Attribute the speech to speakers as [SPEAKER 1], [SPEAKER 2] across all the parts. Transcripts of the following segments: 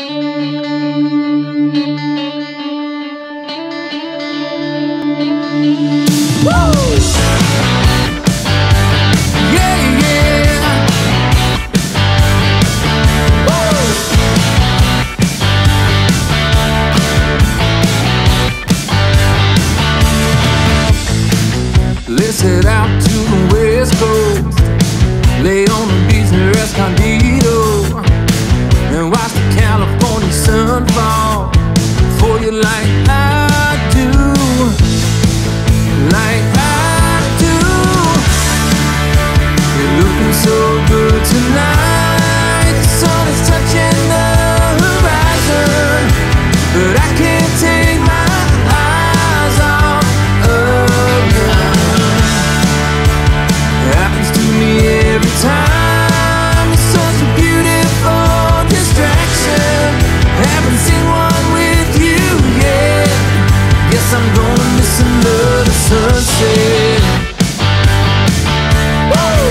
[SPEAKER 1] Let's head out to the West Coast, lay on the beach near Escondido, and watch the California sun fall for you like I do, like I do. You're looking so good tonight. The sun is touching the horizon, but I can't take my eyes off of you. Happens to me every time. You're such a beautiful distraction. Haven't seen one with you yet. Guess I'm gonna miss another sunset. Woo!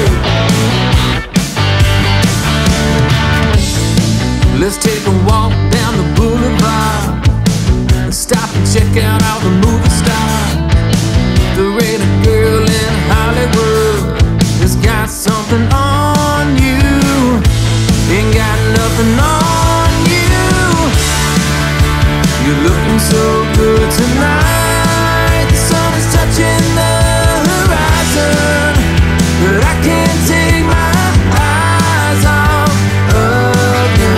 [SPEAKER 1] Let's take a walk down the boulevard and stop and check out all the movie stars. There ain't a girl in Hollywood that's got something on you. Ain't got nothing on you. You're looking so good tonight. The sun is touching the horizon, but I can't take my eyes off of you.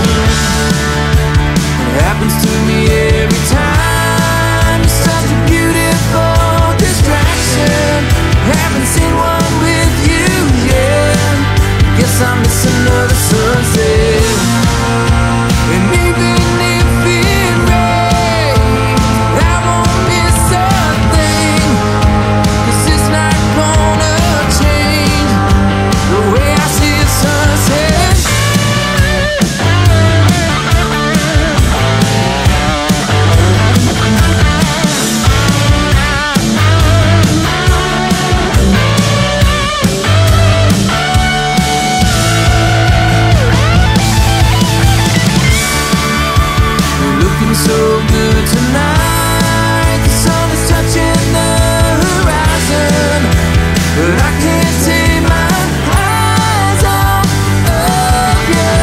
[SPEAKER 1] It happens to me every time. You're such a beautiful distraction. Haven't seen one with you yet. Guess I'm missing another sunset. And even if it rains, I won't miss a thing, 'cause it's not gonna change the way I see a sunset. So good tonight. The sun is touching the horizon, but I can't take my eyes off of you.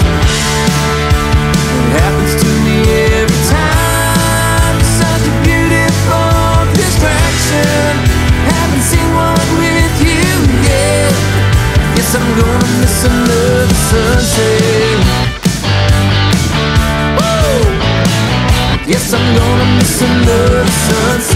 [SPEAKER 1] It happens to me every time. Such a beautiful distraction. Haven't seen one with you yet. Guess I'm gonna miss another sunset. Yes, I'm gonna miss another sunset.